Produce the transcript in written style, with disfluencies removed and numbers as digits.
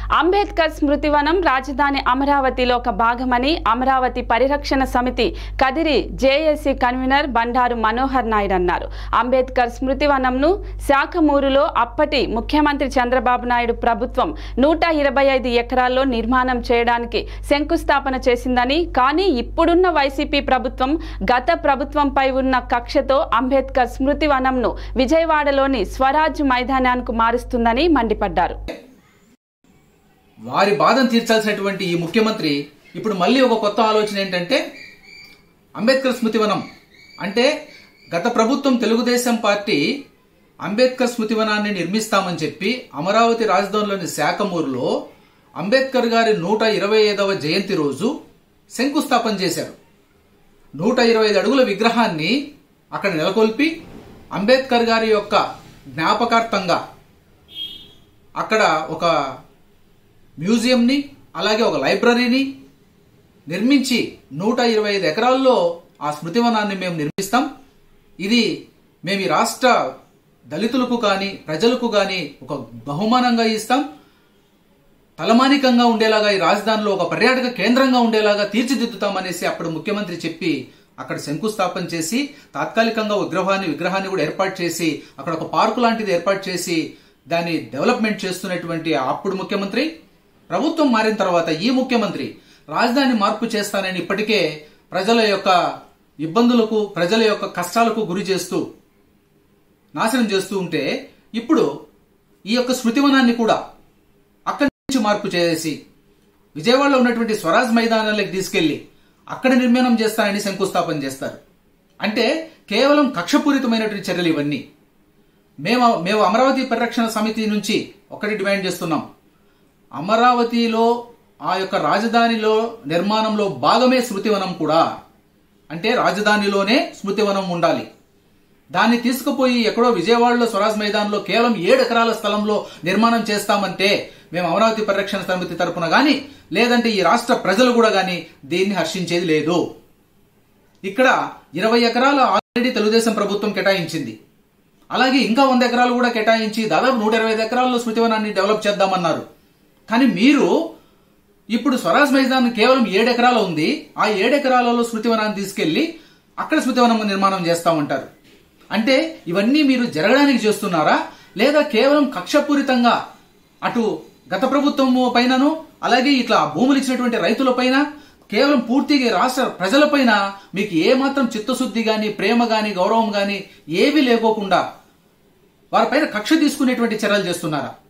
అంబేద్కర్ స్మృతివనం రాజధాని అమరావతిలో ఒక భాగమని అమరావతి పరిరక్షణ సమితి కదిరి జేఏసీ కన్వీనర్ బండారు మనోహర్ నాయుడు అన్నారు. అంబేద్కర్ స్మృతివనంను శాఖమూరులో అప్పటి ముఖ్యమంత్రి చంద్రబాబు నాయుడు ప్రభుత్వం 125 ఎకరాల్లో నిర్మాణం చేయడానికి శంకుస్థాపన చేసిందని, కానీ ఇప్పుడున్న వైసీపీ ప్రభుత్వం గత ప్రభుత్వంపై ఉన్న కక్షతో అంబేద్కర్ స్మృతివనంను విజయవాడలోని స్వరాజ్ మైదానానికి మారుస్తుందని మండిపడ్డారు. వారి బాధను తీర్చాల్సినటువంటి ఈ ముఖ్యమంత్రి ఇప్పుడు మళ్ళీ ఒక కొత్త ఆలోచన ఏంటంటే, అంబేద్కర్ స్మృతివనం అంటే గత ప్రభుత్వం తెలుగుదేశం పార్టీ అంబేద్కర్ స్మృతివనాన్ని నిర్మిస్తామని చెప్పి అమరావతి రాజధానిలోని శాఖమూరులో అంబేద్కర్ గారి 125వ జయంతి రోజు శంకుస్థాపన చేశారు. 125 అడుగుల విగ్రహాన్ని అక్కడ నెలకొల్పి అంబేద్కర్ గారి యొక్క జ్ఞాపకార్థంగా అక్కడ ఒక మ్యూజియంని అలాగే ఒక లైబ్రరీని నిర్మించి 125 ఎకరాల్లో ఆ స్మృతివనాన్ని మేము నిర్మిస్తాం. ఇది మేము ఈ రాష్ట్ర దళితులకు కానీ ప్రజలకు కానీ ఒక బహుమానంగా ఇస్తాం. తలమానికంగా ఉండేలాగా ఈ రాజధానిలో ఒక పర్యాటక కేంద్రంగా ఉండేలాగా తీర్చిదిద్దుతామనేసి అప్పుడు ముఖ్యమంత్రి చెప్పి అక్కడ శంకుస్థాపన చేసి తాత్కాలికంగా విగ్రహాన్ని కూడా ఏర్పాటు చేసి అక్కడ ఒక పార్కు లాంటిది ఏర్పాటు చేసి దాన్ని డెవలప్మెంట్ చేస్తున్నటువంటి అప్పుడు ముఖ్యమంత్రి ప్రభుత్వం మారిన తర్వాత ఈ ముఖ్యమంత్రి రాజధాని మార్పు చేస్తానని ఇప్పటికే ప్రజల యొక్క ఇబ్బందులకు ప్రజల యొక్క కష్టాలకు గురి చేస్తూ నాశనం చేస్తూ ఉంటే ఇప్పుడు ఈ యొక్క స్మృతివనాన్ని కూడా అక్కడి నుంచి మార్పు చేసి విజయవాడలో ఉన్నటువంటి స్వరాజ్ మైదానాలకు తీసుకెళ్లి అక్కడ నిర్మాణం చేస్తానని శంకుస్థాపన చేస్తారు. అంటే కేవలం కక్షపూరితమైనటువంటి చర్యలు ఇవన్నీ. మేము అమరావతి పరిరక్షణ సమితి నుంచి ఒకటి డిమాండ్ చేస్తున్నాం. అమరావతిలో ఆ యొక్క రాజధానిలో నిర్మాణంలో భాగమే స్మృతివనం కూడా. అంటే రాజధానిలోనే స్మృతివనం ఉండాలి. దాన్ని తీసుకుపోయి ఎక్కడో విజయవాడలో స్వరాజ్ మైదానంలో కేవలం 7 ఎకరాల స్థలంలో నిర్మాణం చేస్తామంటే మేము అమరావతి పరిరక్షణ సమితి తరపున గాని లేదంటే ఈ రాష్ట్ర ప్రజలు కూడా గాని దీన్ని హర్షించేది లేదు. ఇక్కడ 20 ఎకరాలు ఆల్రెడీ తెలుగుదేశం ప్రభుత్వం కేటాయించింది. అలాగే ఇంకా 100 ఎకరాలు కూడా కేటాయించి దాదాపు 125 ఎకరాల్లో స్మృతివనాన్ని డెవలప్ చేద్దామన్నారు. కానీ మీరు ఇప్పుడు స్వరాజ్ మైదానం కేవలం 7 ఎకరాలు ఉంది. ఆ 7 ఎకరాలలో స్మృతివనాన్ని తీసుకెళ్లి అక్కడ స్మృతివనం నిర్మాణం చేస్తామంటారు. అంటే ఇవన్నీ మీరు జరగడానికి చేస్తున్నారా, లేదా కేవలం కక్షపూరితంగా అటు గత ప్రభుత్వం పైనను అలాగే ఇట్లా భూములు ఇచ్చినటువంటి రైతుల పైన కేవలం పూర్తిగా రాష్ట్ర ప్రజల పైన మీకు ఏమాత్రం చిత్తశుద్ధి గాని ప్రేమ గాని గౌరవం గాని ఏవీ లేకోకుండా వారిపైన కక్ష తీసుకునేటువంటి చర్యలు చేస్తున్నారా?